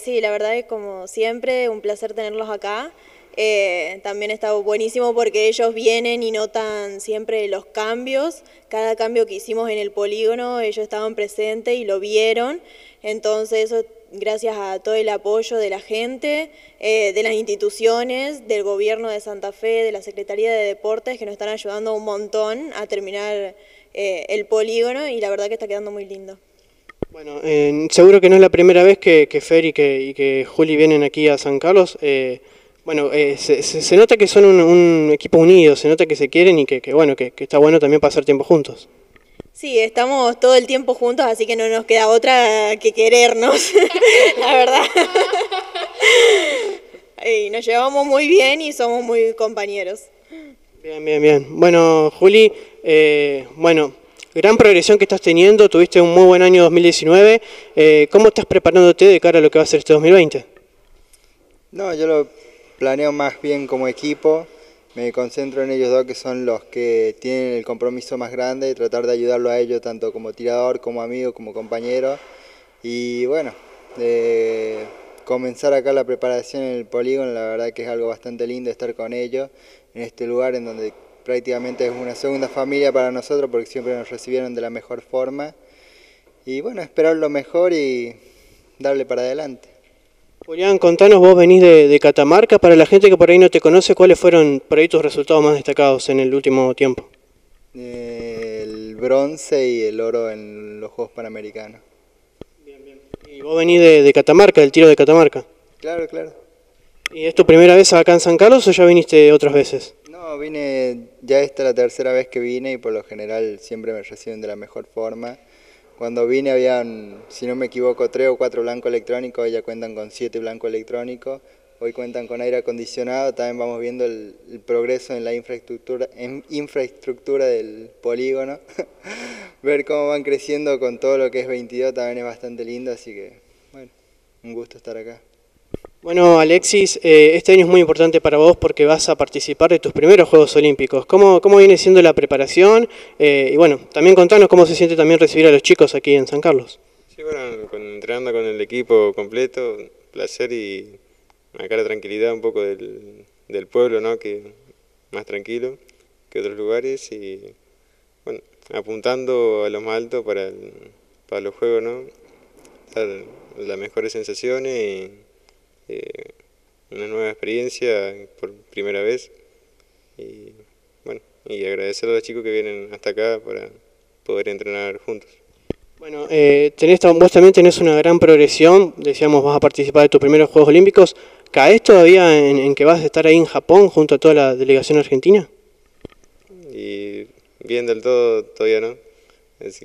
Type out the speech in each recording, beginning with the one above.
Sí, la verdad es como siempre un placer tenerlos acá. También está buenísimo porque ellos vienen y notan siempre los cambios. Cada cambio que hicimos en el polígono, ellos estaban presentes y lo vieron. Entonces eso gracias a todo el apoyo de la gente, de las instituciones, del gobierno de Santa Fe, de la Secretaría de Deportes, que nos están ayudando un montón a terminar el polígono y la verdad que está quedando muy lindo. Bueno, seguro que no es la primera vez que Fer y que Juli vienen aquí a San Carlos. Se nota que son un equipo unido, se nota que se quieren y que está bueno también pasar tiempo juntos. Sí, estamos todo el tiempo juntos, así que no nos queda otra que querernos, la verdad. Y nos llevamos muy bien y somos muy compañeros. Bien. Bueno, Juli, gran progresión que estás teniendo, tuviste un muy buen año 2019. ¿Cómo estás preparándote de cara a lo que va a ser este 2020? No, yo lo planeo más bien como equipo. Me concentro en ellos dos, que son los que tienen el compromiso más grande, y tratar de ayudarlo a ellos tanto como tirador, como amigo, como compañero. Y bueno, comenzar acá la preparación en el polígono, la verdad que es algo bastante lindo estar con ellos en este lugar en donde prácticamente es una segunda familia para nosotros, porque siempre nos recibieron de la mejor forma. Y bueno, esperar lo mejor y darle para adelante. Julián, contanos, vos venís de Catamarca, para la gente que por ahí no te conoce, ¿cuáles fueron por ahí tus resultados más destacados en el último tiempo? El bronce y el oro en los Juegos Panamericanos. Bien. ¿Y vos venís de Catamarca, del tiro de Catamarca? Claro. ¿Y es tu primera vez acá en San Carlos o ya viniste otras veces? No, ya esta es la tercera vez que vine y por lo general siempre me reciben de la mejor forma. Cuando vine habían, si no me equivoco, 3 o 4 blancos electrónicos, hoy ya cuentan con 7 blancos electrónicos, hoy cuentan con aire acondicionado, también vamos viendo el progreso en la infraestructura del polígono, ver cómo van creciendo con todo lo que es 22 también es bastante lindo, así que bueno, un gusto estar acá. Bueno, Alexis, este año es muy importante para vos porque vas a participar de tus primeros Juegos Olímpicos. ¿Cómo viene siendo la preparación? Y bueno, también contanos cómo se siente también recibir a los chicos aquí en San Carlos. Sí, bueno, entrenando con el equipo completo, placer y acá la tranquilidad un poco del pueblo, ¿no? Que más tranquilo que otros lugares y bueno, apuntando a lo más alto para los Juegos, ¿no? Dar las mejores sensaciones y una nueva experiencia por primera vez y bueno, y agradecer a los chicos que vienen hasta acá para poder entrenar juntos. Bueno, vos también tenés una gran progresión, decíamos vas a participar de tus primeros Juegos Olímpicos. ¿Caés todavía en que vas a estar ahí en Japón junto a toda la delegación argentina? Y bien del todo todavía no, así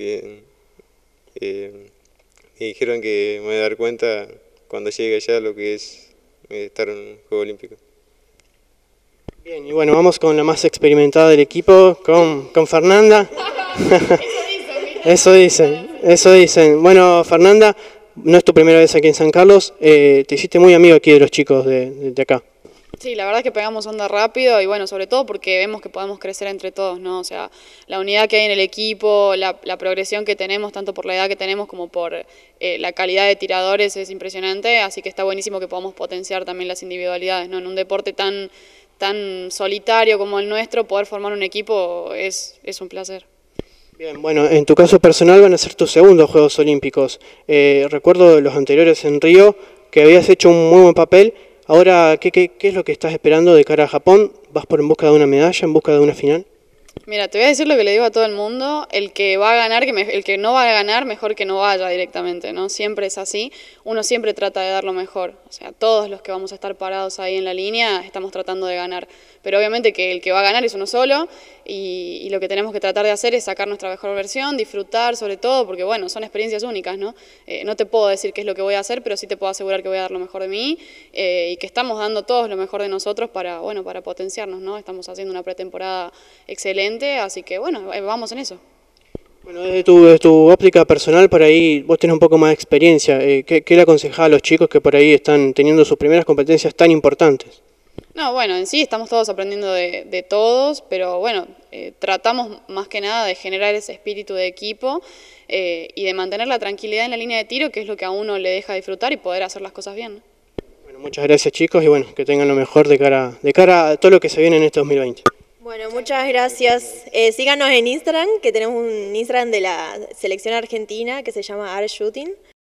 que me dijeron que me voy a dar cuenta cuando llegue allá lo que es estar en un Juego Olímpico. Bien, y bueno, vamos con la más experimentada del equipo, con Fernanda. Eso dicen. Bueno, Fernanda, no es tu primera vez aquí en San Carlos, te hiciste muy amigo aquí de los chicos de acá. Sí, la verdad es que pegamos onda rápido y bueno, sobre todo porque vemos que podemos crecer entre todos, ¿no? O sea, la unidad que hay en el equipo, la progresión que tenemos, tanto por la edad que tenemos como por la calidad de tiradores es impresionante, así que está buenísimo que podamos potenciar también las individualidades, ¿no? En un deporte tan solitario como el nuestro, poder formar un equipo es un placer. Bien, bueno, en tu caso personal van a ser tus segundos Juegos Olímpicos. Recuerdo de los anteriores en Río que habías hecho un muy buen papel. Ahora, ¿qué es lo que estás esperando de cara a Japón? ¿Vas en busca de una medalla, en busca de una final? Mira, te voy a decir lo que le digo a todo el mundo, el que va a ganar, el que no va a ganar, mejor que no vaya directamente, ¿no? Siempre es así, uno siempre trata de dar lo mejor, o sea, todos los que vamos a estar parados ahí en la línea estamos tratando de ganar, pero obviamente que el que va a ganar es uno solo y lo que tenemos que tratar de hacer es sacar nuestra mejor versión, disfrutar sobre todo, porque bueno, son experiencias únicas, ¿no? No te puedo decir qué es lo que voy a hacer, pero sí te puedo asegurar que voy a dar lo mejor de mí y que estamos dando todos lo mejor de nosotros para potenciarnos, ¿no? Estamos haciendo una pretemporada excelente, así que bueno, vamos en eso. Bueno, desde tu óptica personal, por ahí vos tenés un poco más de experiencia. ¿Qué le aconsejás a los chicos que por ahí están teniendo sus primeras competencias tan importantes? No, bueno, en sí estamos todos aprendiendo de todos, pero bueno, tratamos más que nada de generar ese espíritu de equipo y de mantener la tranquilidad en la línea de tiro, que es lo que a uno le deja disfrutar y poder hacer las cosas bien. Bueno, muchas gracias chicos y bueno, que tengan lo mejor de cara a todo lo que se viene en este 2020. Bueno, muchas gracias. Síganos en Instagram, que tenemos un Instagram de la selección argentina que se llama Art Shooting.